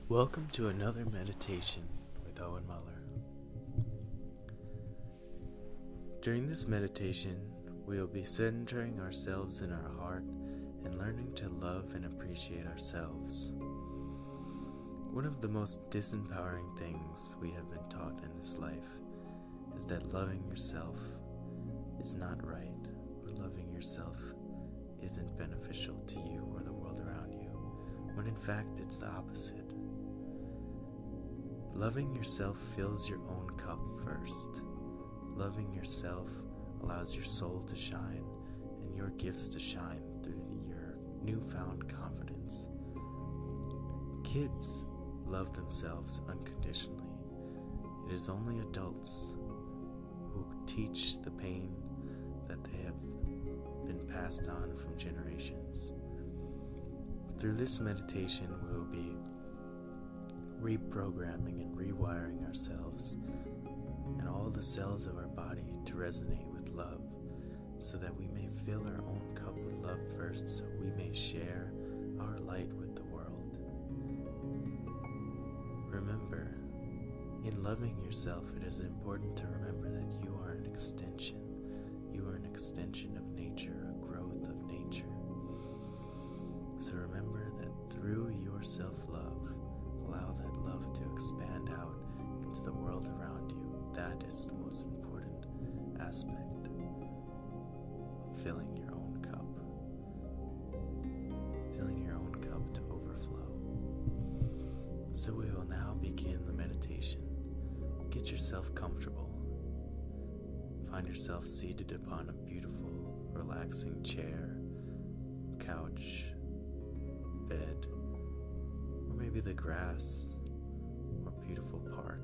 Welcome to another meditation with Owen Muller. During this meditation, we will be centering ourselves in our heart and learning to love and appreciate ourselves. One of the most disempowering things we have been taught in this life is that loving yourself is not right, or loving yourself isn't beneficial to you or the world around you, when in fact it's the opposite. Loving yourself fills your own cup first. Loving yourself allows your soul to shine and your gifts to shine through your newfound confidence. Kids love themselves unconditionally. It is only adults who teach the pain that they have been passed on from generations. Through this meditation, we will be reprogramming and rewiring ourselves and all the cells of our body to resonate with love, so that we may fill our own cup with love first, so we may share our light with the world. Remember, in loving yourself, it is important to remember that you are an extension. You are an extension of nature, a growth of nature. So remember that through your self-love, allow that love to expand out into the world around you. That is the most important aspect of filling your own cup. Filling your own cup to overflow. So we will now begin the meditation. Get yourself comfortable. Find yourself seated upon a beautiful, relaxing chair, couch, bed, or maybe the grass or beautiful park,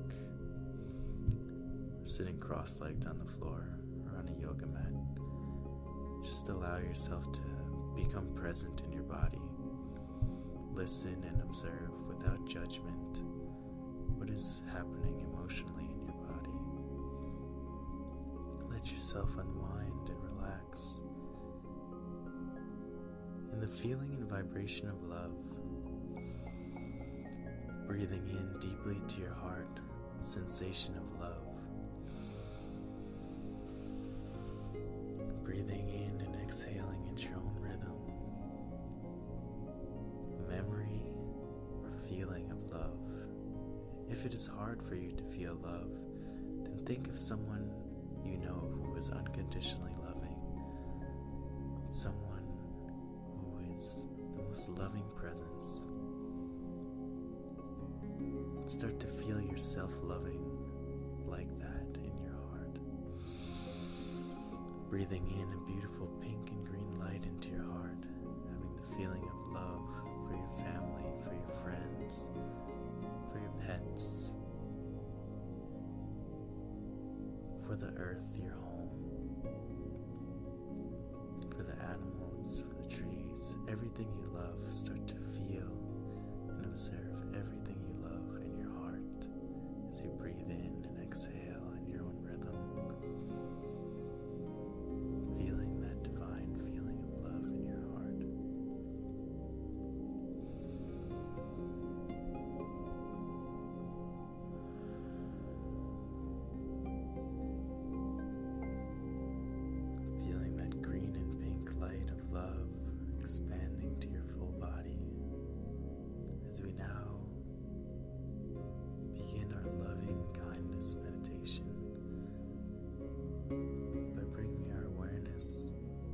or sitting cross-legged on the floor or on a yoga mat. Just allow yourself to become present in your body. Listen and observe without judgment what is happening emotionally in your body. Let yourself unwind and relax. In the feeling and vibration of love, breathing in deeply to your heart, the sensation of love. Breathing in and exhaling at your own rhythm. Memory or feeling of love. If it is hard for you to feel love, then think of someone you know who is unconditionally loving. Someone who is the most loving presence. Start to feel yourself loving like that in your heart. Breathing in a beautiful pink and green light into your heart, having the feeling of love for your family, for your friends, for your pets, for the earth, your home, for the animals, for the trees, everything you love. Start to feel and observe everything you love in your heart as you breathe in and exhale in your own rhythm, feeling that divine feeling of love in your heart. Feeling that green and pink light of love expanding to your full body as we now begin our loving kindness meditation by bringing our awareness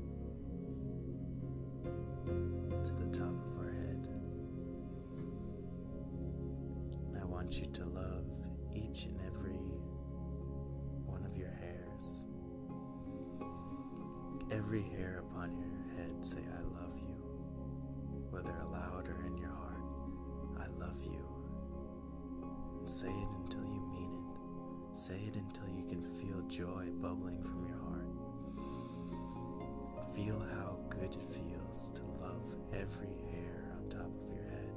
to the top of our head. And I want you to love each and every one of your hairs. Every hair upon your head, say I love you, whether aloud or in your heart. I love you. And say it until you mean it. Say it until you can feel joy bubbling from your heart. And feel how good it feels to love every hair on top of your head.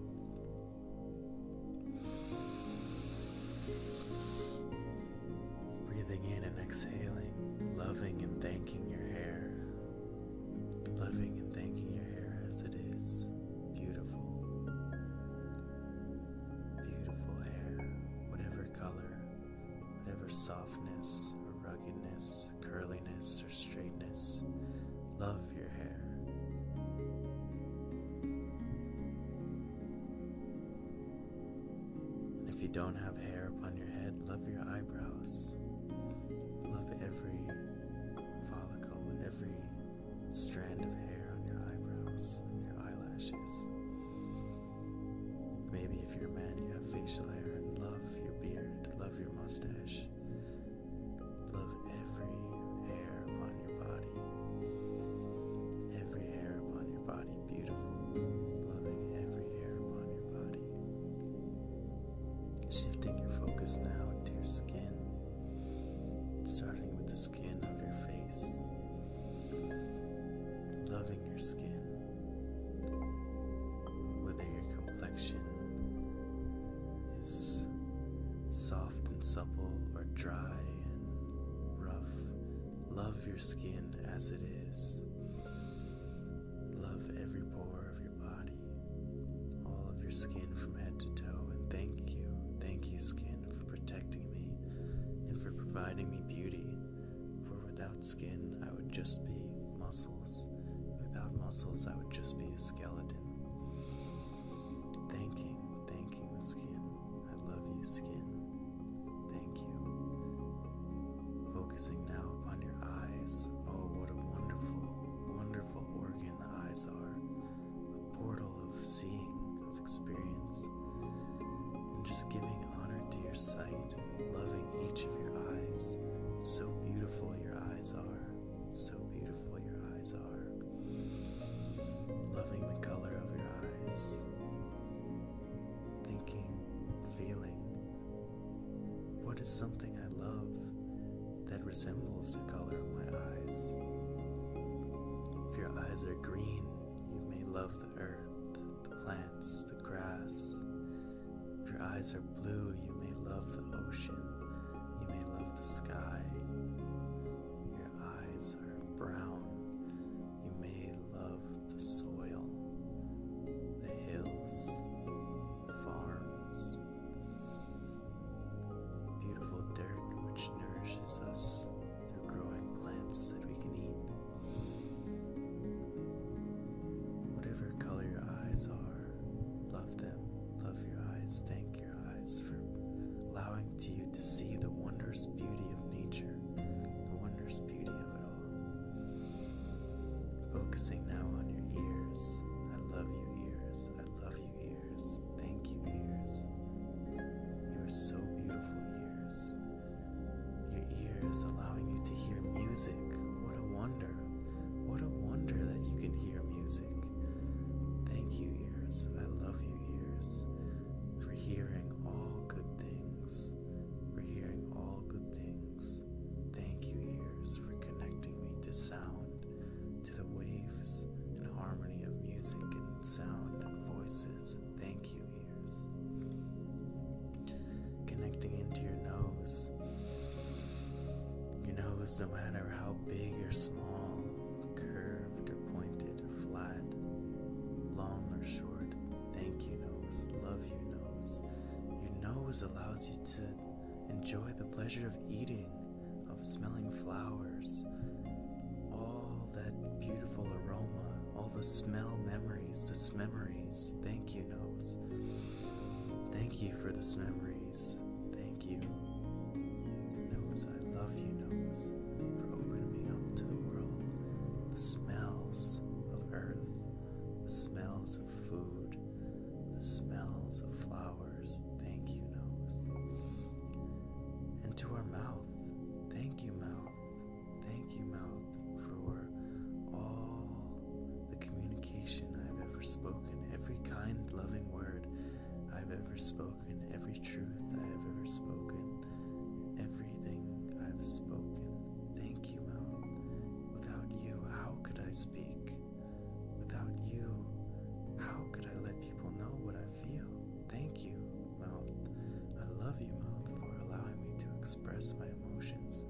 Breathing in and exhaling, loving and thanking your hair. Loving and thanking your hair as it is beautiful. you don't have hair upon your head, love your eyebrows. Love every follicle, every strand of hair on your eyebrows and your eyelashes. Maybe if you're a man, you have facial hair, and love your beard, love your mustache. Love every hair upon your body. Every hair upon your body, beautiful. Loving every hair upon your body. Shifting your focus now into your skin, starting with the skin of your face. Loving your skin, whether your complexion is soft and supple or dry and rough. Love your skin as it is. Love every pore of your body, all of your skin from head to toe, and thank you skin, for protecting me and for providing me beauty. For without skin, I would just be muscles. Without muscles, I would just be a skeleton. Thanking the skin. I love you, skin. Thank you. Focusing now upon your eyes. Oh, what a wonderful organ the eyes are. A portal of seeing, of experience. And just giving honor to your sight, loving each of your eyes. So beautiful your eyes are. So beautiful your eyes are. Loving the color of your eyes. Thinking, feeling, what is something I love that resembles the color of my eyes? If your eyes are green, you may love the earth, the plants, the grass. If your eyes are blue, you may love the ocean, you may love the sky. If your eyes are brown, you may love the soil, the hills, farms, beautiful dirt which nourishes us through growing plants that we can eat. Whatever color your eyes are, love them, love your eyes, thank your eyes for allowing you to see the wondrous beauty of nature, the wondrous beauty of it all. Focusing now on your ears. I love you, ears. I love you, ears. Thank you, ears. You are so beautiful, ears. Your ears allowing you to hear music. What a wonder. What a wonder that you can hear music. Thank you, ears. I love you, ears, for hearing all good things. For hearing all good things. Thank you, ears, for connecting me to sound, to the waves and harmony of music and sound and voices. Thank you, ears. Connecting into your nose. Your nose, no matter how big or small, curved or pointed or flat, long or short. Thank you, nose. Love you, nose. Your nose allows you to enjoy the pleasure of eating, of smelling flowers, all that beautiful aroma, all the smell memories, the smemories. Thank you, nose. Thank you for the smemories. Thank you. Nose, I love you, nose, for opening me up to the world, the smells of earth, the smells of food, the smells of flowers. Thank you, nose. And to our mouth, thank you, mouth. Thank you, mouth, for all the communication I've ever spoken, every kind, loving word I've ever spoken, every truth I have ever spoken, everything I've spoken. Thank you, mouth. Without you, how could I speak? Without you, how could I let people know what I feel? Thank you, mouth. I love you, mouth, for allowing me to express my emotions.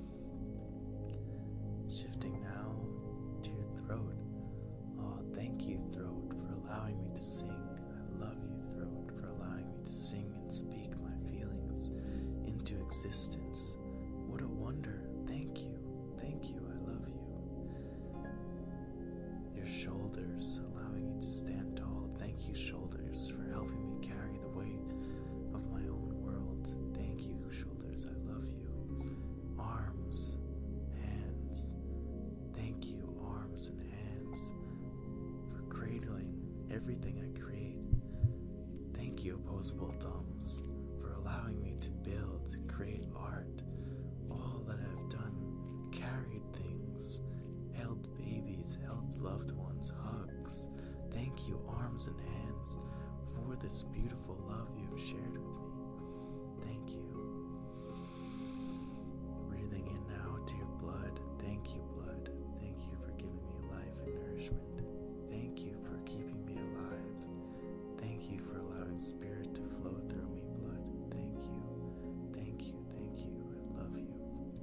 Shifting now to your throat. Oh, thank you, throat, for allowing me to sing. I love you, throat, for allowing me to sing and speak my feelings into existence. What a wonder. Thank you. Thank you. I love you. Your shoulders, allowing you to stand tall. Thank you, shoulders, for helping me carry the weight of my own Thank you, opposable thumbs, for allowing me to build, create art. All that I've done, carried things, held babies, held loved ones, hugs. Thank you, arms and hands, for this beautiful love you have shared with me. Thank you. Breathing in now to your blood. Thank you, blood. Thank you for giving me life and nourishment. Thank you for keeping me alive. Thank you for allowing spirit to flow through me, blood. Thank you. Thank you. Thank you. I love you.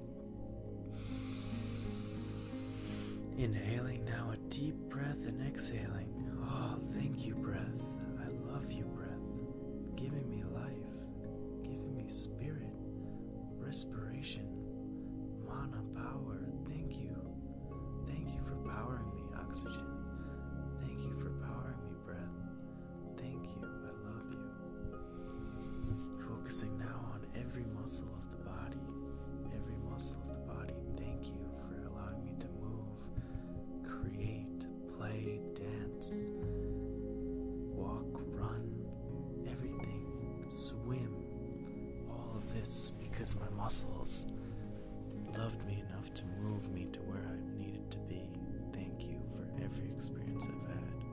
Inhaling now a deep breath and exhaling. Oh, thank you, breath. I love you, breath. Giving me life, giving me spirit, respiration, mana, power. Thank you. Thank you for powering me, oxygen. Thank you for powering me, breath. Thank you. I love you. Focusing now on every muscle of the body. Every muscle of the body. Thank you for allowing me to move, create, play, dance, walk, run, everything, swim, all of this because my muscles loved me enough to move me to where I needed to be. Thank you for every experience I've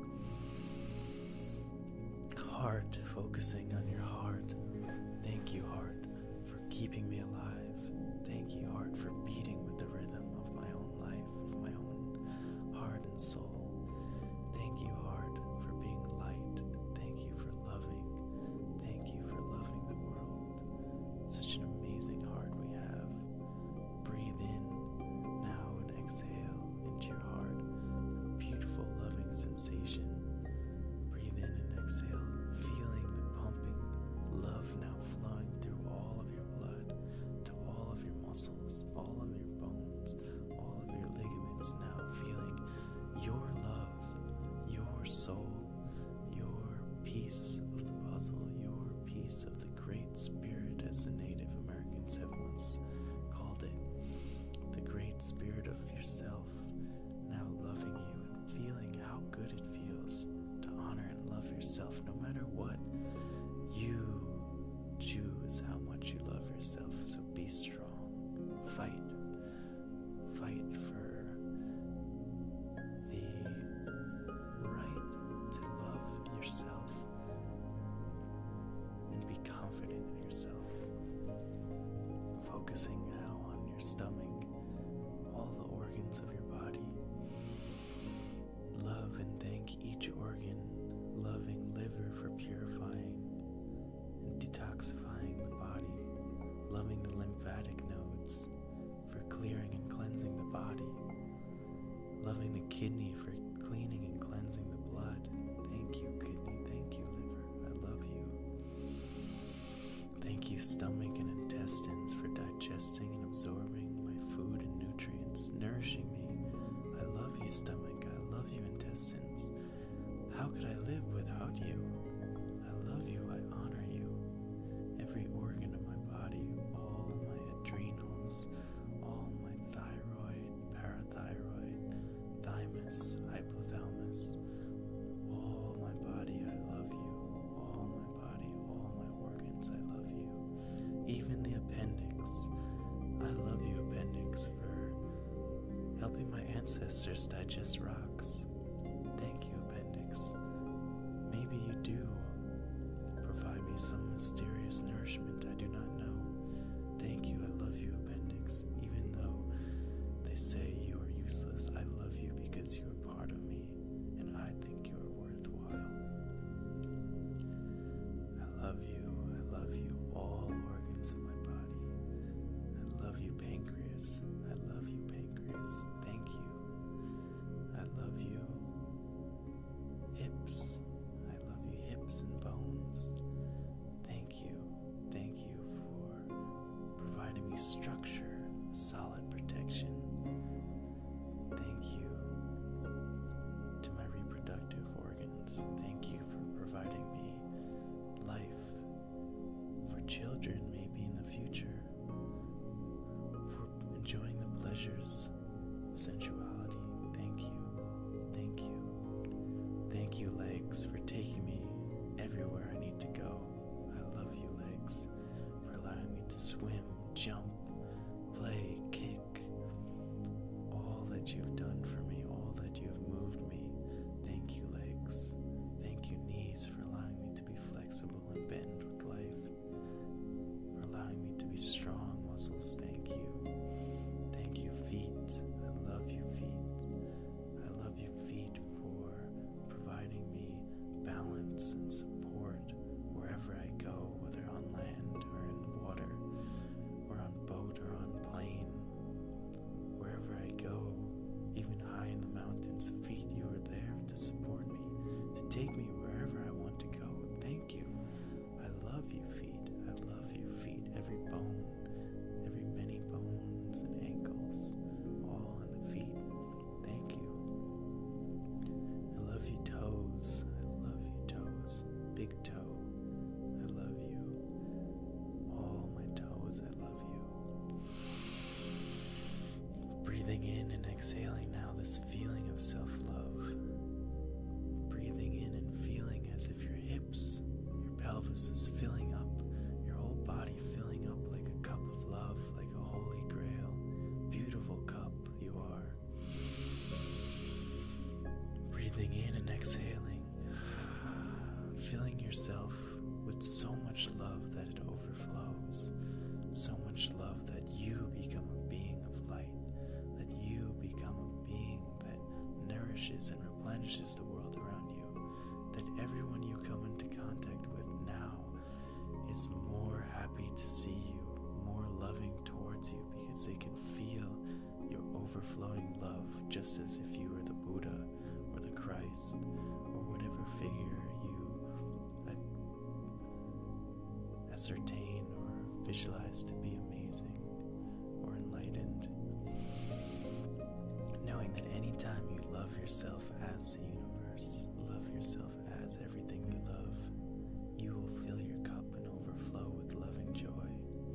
had. Heart, focusing on your heart. Thank you, heart, for keeping me alive. Thank you, heart, for beating with the rhythm of my own life, of my own heart and soul. Thank you, heart, for being light. Thank you for loving. Thank you for loving the world. Such an amazing heart we have. Breathe in now and exhale into your heart. A beautiful, loving sensation. Breathe in and exhale, feeling the pumping love now flowing through all of your blood, to all of your muscles, all of your bones, all of your ligaments, now feeling your love, your soul, your piece of the puzzle, your piece of the Great Spirit, as the Native Americans have once called it. The Great Spirit of yourself, now loving you and feeling how good it feels to honor and love yourself, no matter what. You choose how much you love yourself, so be strong. Fight. Fight for the right to love yourself and be confident in yourself. Focusing now on your stomach, all the organs of your body. Love and thank each organ, loving liver for purifying and detoxifying the body, loving the lymphatic nodes for clearing and cleansing the body, loving the kidney for cleaning and cleansing the blood. Thank you, kidney. Thank you, liver. I love you. Thank you, stomach and intestines, for digesting and absorbing my food and nutrients, nourishing me. I love you, stomach. I love you, intestines. How could I live without you? I love you. I honor you. Every organ of my body, all my adrenals, all my thyroid, parathyroid, thymus, hypothalamus, all my body, I love you. All my body, all my organs, I love you. Even the appendix. I love you, appendix, for helping my ancestors digest rocks. Thank you, appendix. Maybe you do provide me some mysterious nourishment I do not know. Thank you, I love you, appendix. Even though they say you are useless, I love you because you are part of me, and I think you are worthwhile. I love you, all organs of my body. I love you, pancreas. I love you, pancreas. Thank you. I love you, hips. I love you, hips and bones. Thank you for providing me structure, solid protection. Thank you to my reproductive organs. Thank you for providing me life for children, maybe in the future, for enjoying the pleasures of sensuality. Thank you. Thank you. Thank you, legs, for taking me everywhere I need to go. big toe, I love you. All my toes, I love you. Breathing in and exhaling now this feeling of self-love. Breathing in and feeling as if your hips, your pelvis is filling up, your whole body filling up like a cup of love, like a holy grail, beautiful cup you are. Breathing in and exhaling, filling yourself with so much love that it overflows, so much love that you become a being of light, that you become a being that nourishes and replenishes the world around you, that everyone you come into contact with now is more happy to see you, more loving towards you, because they can feel your overflowing love, just as if you were the Buddha or the Christ or whatever figure you ascertain or visualize to be amazing or enlightened. Knowing that anytime you love yourself as the universe, love yourself as everything you love, you will fill your cup and overflow with loving joy.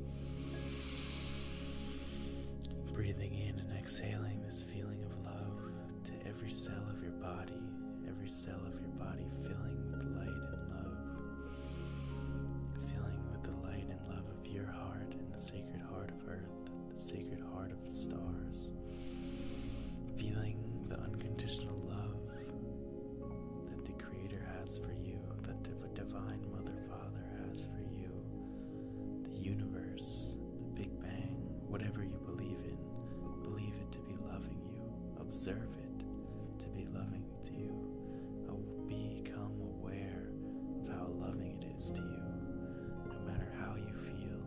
Breathing in and exhaling this feeling of love to every cell of your body filling with light and love, filling with the light and love of your heart and the sacred heart of earth, the sacred heart of the stars, feeling the unconditional love that the Creator has for you, that the Divine Mother Father has for you, the universe, the Big Bang, whatever you believe in, believe it to be loving you, observe it to be loving to you, become aware of how loving it is to you. No matter how you feel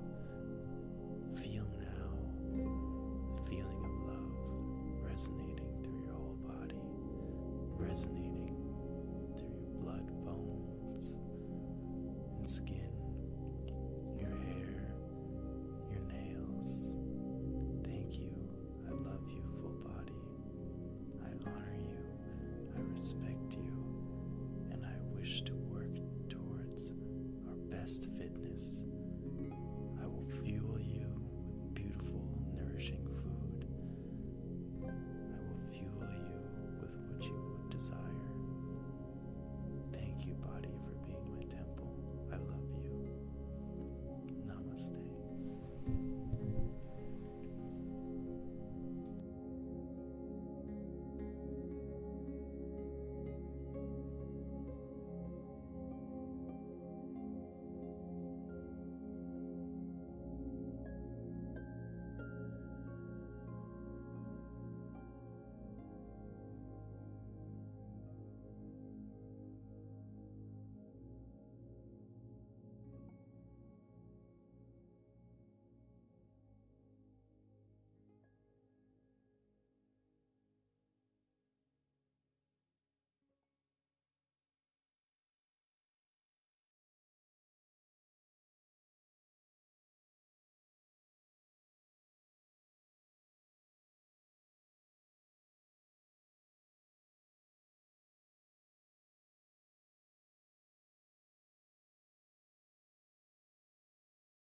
now the feeling of love resonating through your whole body, resonating through your blood, bones, and skin, your hair, your nails. Thank you. I love you, full body. I honor you. I respect you. And I wish to work towards our best fitness